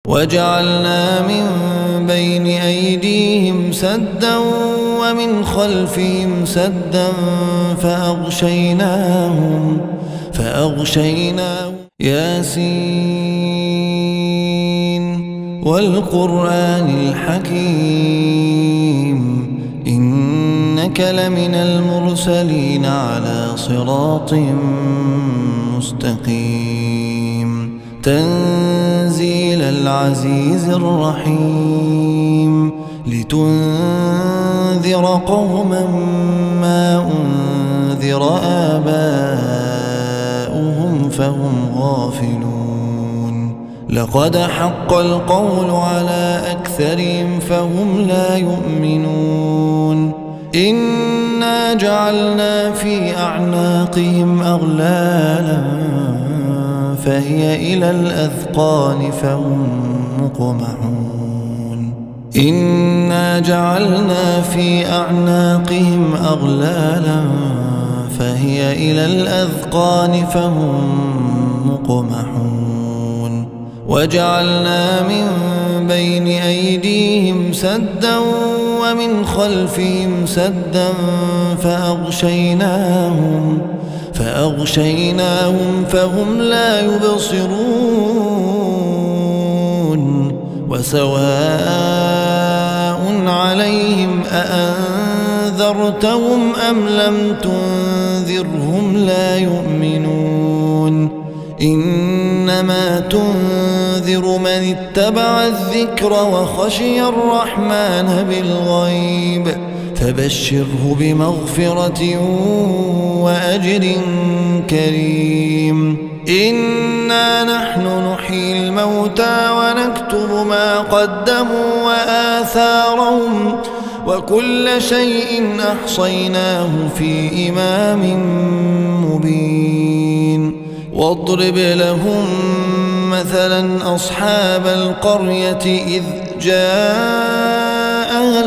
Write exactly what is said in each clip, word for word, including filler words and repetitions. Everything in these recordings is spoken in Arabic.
وجعلنا من بين أيديهم سدا ومن خلفهم سدا فأغشيناهم فأغشيناهم ياسين والقرآن الحكيم إنك لمن المرسلين على صراط مستقيم تنزيل العزيز الرحيم لتنذر قوما ما أنذر آباؤهم فهم غافلون لقد حق القول على أكثرهم فهم لا يؤمنون إنا جعلنا في أعناقهم أغلالا فهي إلى الأذقان فهم مقمحون إنا جعلنا في أعناقهم أغلالا فهي إلى الأذقان فهم مقمحون وجعلنا من بين أيديهم سدا ومن خلفهم سدا فأغشيناهم فأغشيناهم فهم لا يبصرون وسواء عليهم أأنذرتهم أم لم تنذرهم لا يؤمنون إنما تنذر من اتبع الذكر وخشي الرحمن بالغيب فبشره بمغفرة وأجر كريم إنا نحن نحيي الموتى ونكتب ما قدموا وآثارهم وكل شيء أحصيناه في إمام مبين واضرب لهم مثلا أصحاب القرية إذ جاءها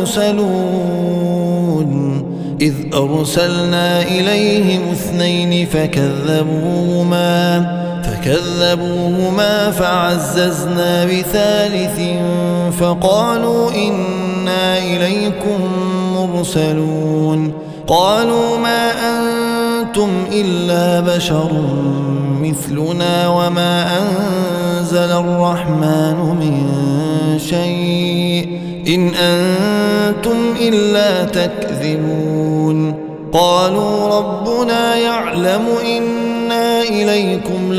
المرسلون إذ أرسلنا إليهم اثنين فكذبوهما فكذبوهما فعززنا بثالث فقالوا إنا إليكم مرسلون قالوا ما أنتم إلا بشر مثلنا وما أنزل الرحمن من شيء إن أنتم إلا تكذبون قالوا ربنا يعلم إنا إليكم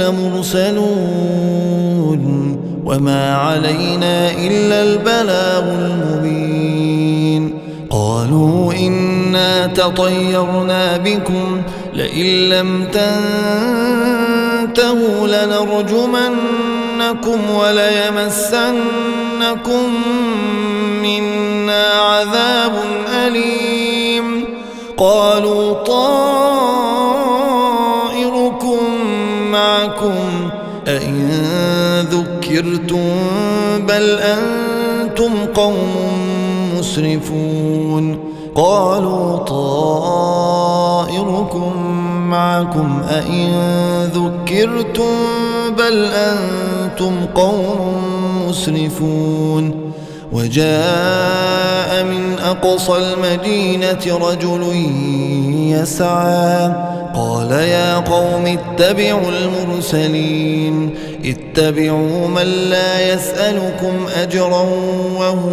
لمرسلون وما علينا إلا البلاغ المبين قالوا إنا تطيرنا بكم لئن لم تنتهوا لنرجمنكم وليمسنكم منا عذاب أليم قالوا طائركم معكم أئن ذكرتم بل أنتم قوم مسرفون قالوا طائركم معكم أئن ذكرتم بل أنتم قوم مسرفون وجاء من أقصى المدينة رجل يسعى قال يا قوم اتبعوا المرسلين اتبعوا من لا يسألكم أجرا وهم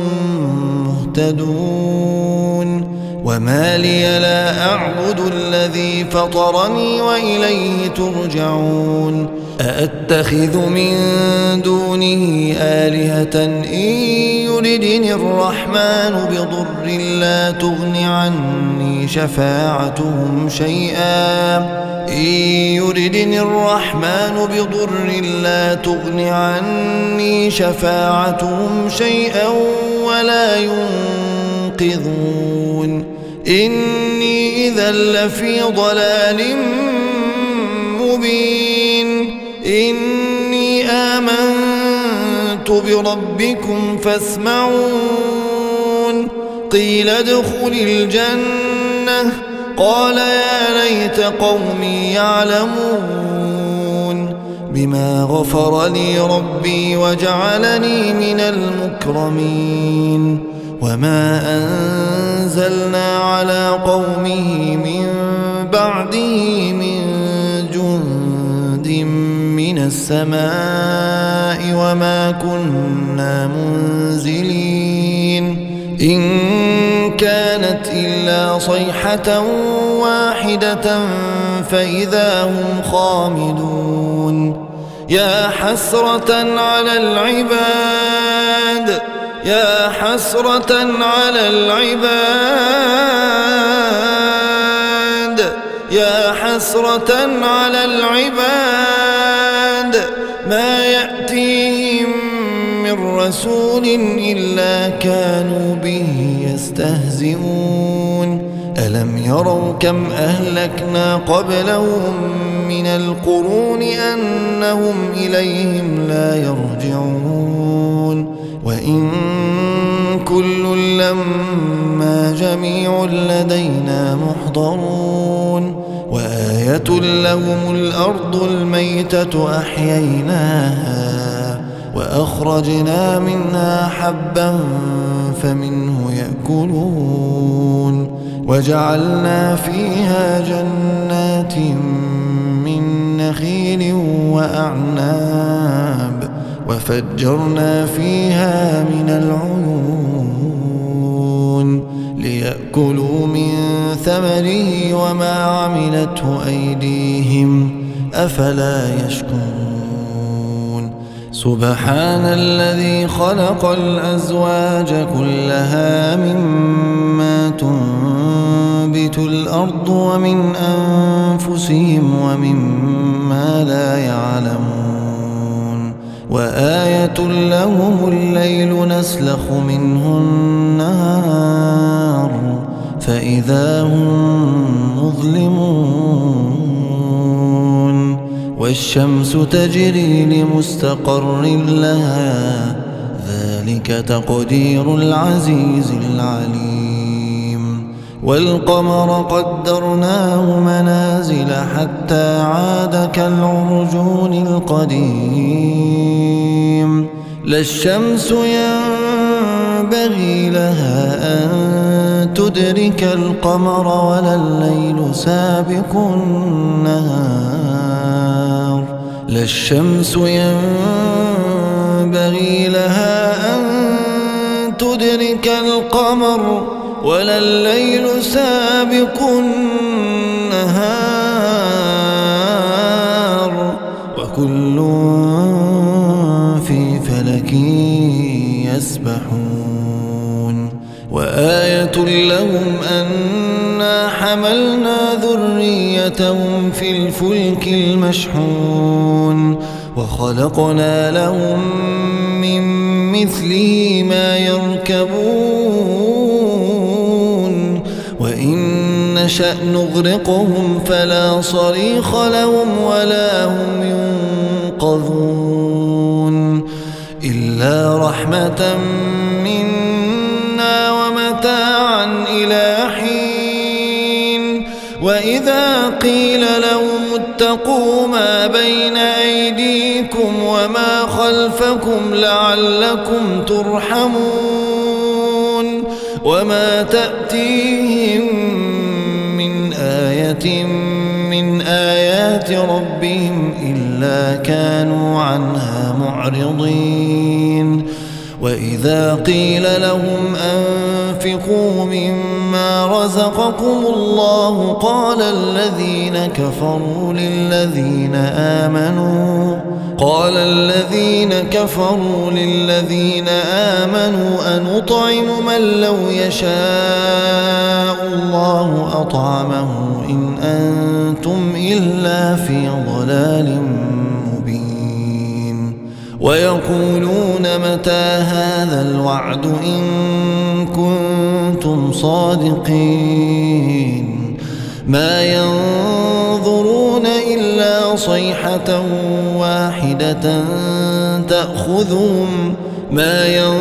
مهتدون وما لي لا أعبد الذي فطرني وإليه ترجعون أأتخذ من دونه آلهة إن يردني الرحمن بضر لا تغن عني شفاعتهم شيئا إن يردني الرحمن بضر لا تغن عني شفاعتهم شيئا ولا ينقذون إني إذا لفي ضلال مبين إني آمنت بربكم فاسمعون قيل ادخل الجنة قال يا ليت قومي يعلمون بما غفر لي ربي وجعلني من المكرمين وما أنزلنا على قومه من بعده من جند من السماء وما كنا منزلين إن كانت إلا صيحة واحدة فإذا هم خامدون يا حسرة على العباد يا حسرة على العباد يا حسرة على العباد ما يأتيهم من رسول إلا كانوا به يستهزئون ألم يروا كم أهلكنا قبلهم من القرون أنهم إليهم لا يرجعون وإن كل لما جميع لدينا محضرون وآية لهم الأرض الميتة أحييناها وأخرجنا منها حبا فمنه يأكلون وجعلنا فيها جنات من نخيل وأعناب وفجرنا فيها من العيون ليأكلوا من ثمره وما عملته أيديهم أفلا يشكرون سبحان الذي خلق الأزواج كلها مما تنبت الأرض ومن أنفسهم ومما لا يعلمون وآية لهم الليل نسلخ منه النهار فإذا هم مظلمون والشمس تجري لمستقر لها ذلك تقدير العزيز العليم والقمر قدرناه منازل حتى عاد كالعرجون القديم لا الشمس ينبغي لها أن تدرك القمر ولا الليل سابق النهار لا الشمس ينبغي لها أن تدرك القمر ولا الليل سابق النهار وكل في فلك يسبحون وآية لهم أنا حملنا ذريتهم في الفلك المشحون وخلقنا لهم من مثله ما يركبون وإن نشأ نغرقهم فلا صريخ لهم ولا هم ينقذون إلا رحمة منا ومتاعا إلى حين وإذا قيل لهم اتقوا ما بين أيديكم وما خلفكم لعلكم ترحمون وما تأتيهم من آية من آيات ربهم إلا كانوا عنها معرضين وإذا قيل لهم أنفقوا مما رزقكم الله قال الذين كفروا للذين آمنوا قال الذين كفروا للذين آمنوا أنطعم من لو يشاء الله أطعمه إن أنتم إلا في ضلال مبين ويقولون متى هذا الوعد إن كنتم صادقين ما ينظرون إلا صيحة واحدة تأخذهم ما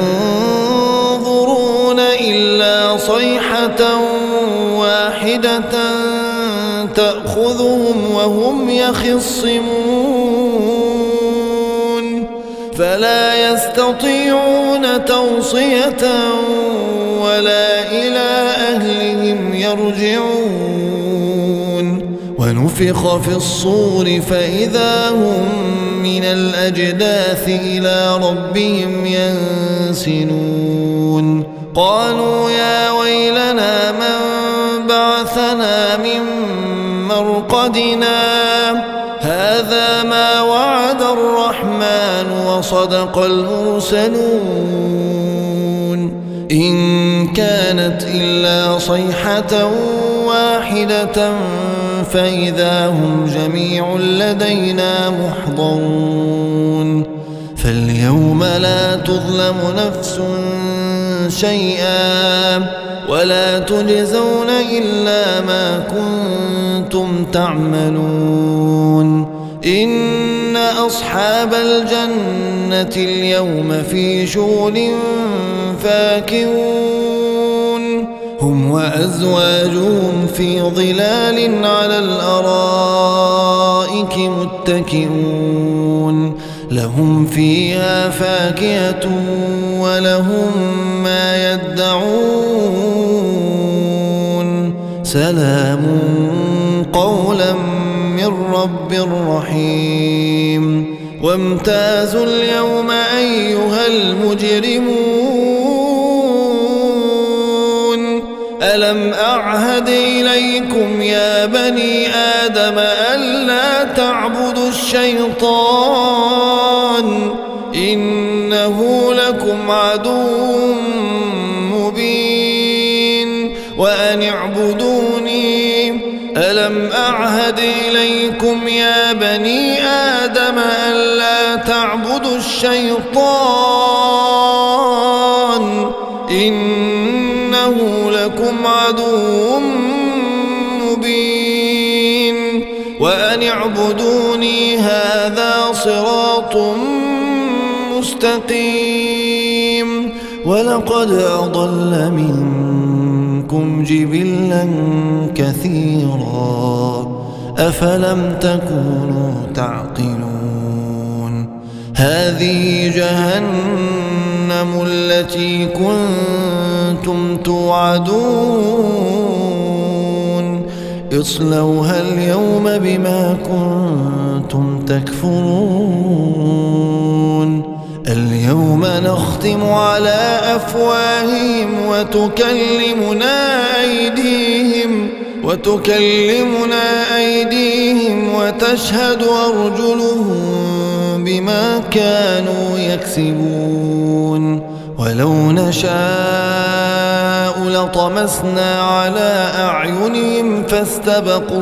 ينظرون إلا صيحة واحدة تأخذهم وهم يخصمون فلا يستطيعون توصية ولا إلى أهلهم يرجعون ونفخ في الصور فإذا هم من الأجداث إلى ربهم ينسلون قالوا يا ويلنا من بعثنا من مرقدنا هذا ما وعد الرحمن وصدق المرسلون إن كانت إلا صيحة واحدة فإذا هم جميع لدينا محضرون فاليوم لا تظلم نفس شيئا ولا تجزون إلا ما كنتم تعملون إن أصحاب الجنة اليوم في شغل فاكهون هم وأزواجهم في ظلال على الأرائك متكئون لهم فيها فاكهة ولهم ما يدعون سلام قولا من رب رحيم وامتازوا اليوم أيها المجرمون ألم أعهد إليكم يا بني آدم ألا تعبدوا الشيطان إنه لكم عدو مبين وأن اعبدوني ألم أعهد إليكم يا بني آدم ألا تعبدوا الشيطان إنه لكم عدو مبين وأن اعبدوني هذا صراط مستقيم ولقد أضل منكم جبلا كثيرا أفلم تكونوا تعقلون هذه جهنم التي كنتم توعدون اصلوها اليوم بما كنتم تكفرون اليوم نختم على أفواههم وتكلمنا أيديهم وتكلمنا أيديهم وتشهد أرجلهم بما كانوا يكسبون ولو نشاء لطمسنا على أعينهم فاستبقوا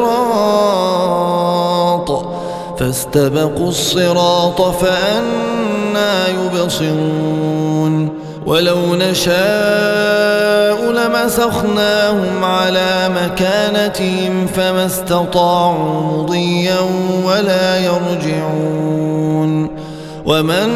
الصراط فاستبقوا الصراط فأنى يبصرون ولو نشاء لمسخناهم على مكانتهم فما استطاعوا مضيا ولا يرجعون ومن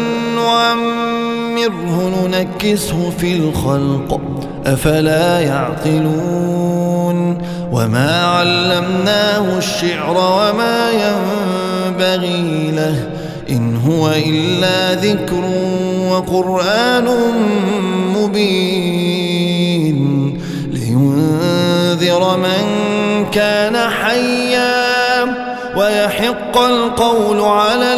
نعمره ننكسه في الخلق أفلا يعقلون وما علمناه الشعر وما ينبغي له إن هو إلا ذكر وقرآن مبين لينذر من كان حيا ويحق القول على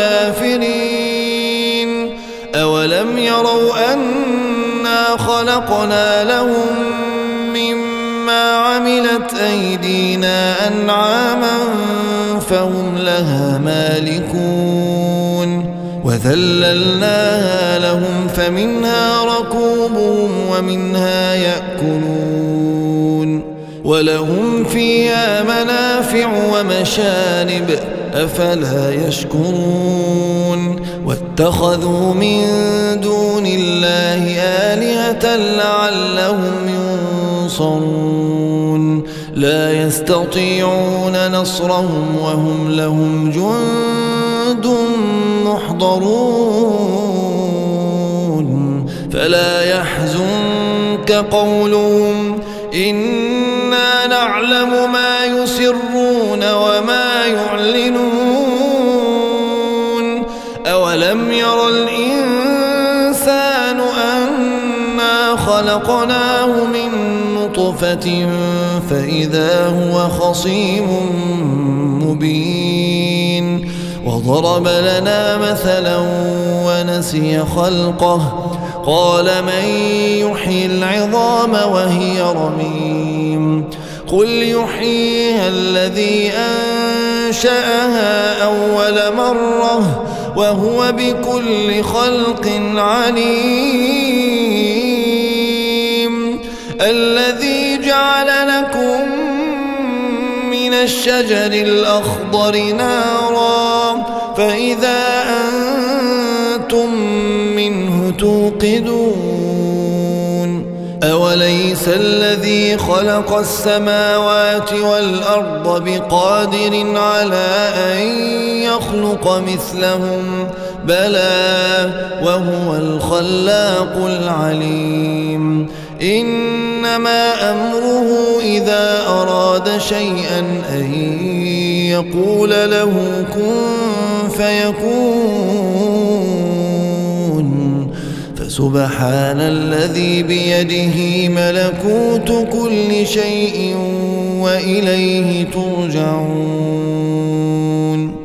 الكافرين أولم يروا أنا خلقنا لهم مما عملت أيدينا أنعاما فهم لها مالكون وذللناها لهم فمنها ركوبهم ومنها يأكلون ولهم فيها منافع ومشارب أفلا يشكرون واتخذوا من دون الله آلهة لعلهم ينصرون لا يستطيعون نصرهم وهم لهم جند محضرون فلا يحزنك قولهم إنا نعلم ما يسرون وما يعلنون أولم خلقناه من نطفة فإذا هو خصيم مبين وضرب لنا مثلا ونسي خلقه قال من يحيي العظام وهي رميم قل يحييها الذي أنشأها أول مرة وهو بكل خلق عليم الذي جعل لكم من الشجر الأخضر نارا فإذا أنتم منه توقدون أوليس الذي خلق السماوات والأرض بقادر على أن يخلق مثلهم بلى وهو الخلاق العليم إنما أمره إذا أراد شيئا أن يقول له كن فيكون فسبحان الذي بيده ملكوت كل شيء وإليه ترجعون